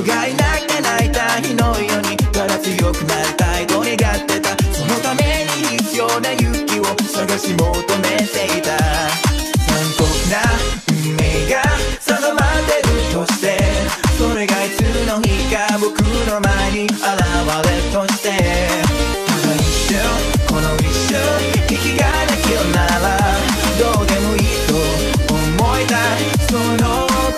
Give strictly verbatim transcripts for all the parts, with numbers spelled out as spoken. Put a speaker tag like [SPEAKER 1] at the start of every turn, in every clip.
[SPEAKER 1] がいなきゃ泣いた日のようにただ強くなりたいと願ってた。そのために必要な勇気を探し求めていた。残酷な運命が定まってるとして、それがいつの日か僕の前に現れるとして、ただ一瞬この一瞬息ができるならどうでもいいと思いたい。その心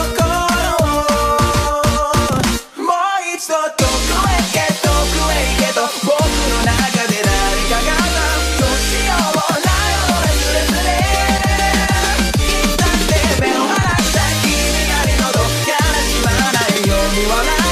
[SPEAKER 1] をもう一度遠くへ行け遠くへ行けと僕の中で誰かがどうしようもないほどレスレスで一旦で目を離した君なりのど悲しまないように笑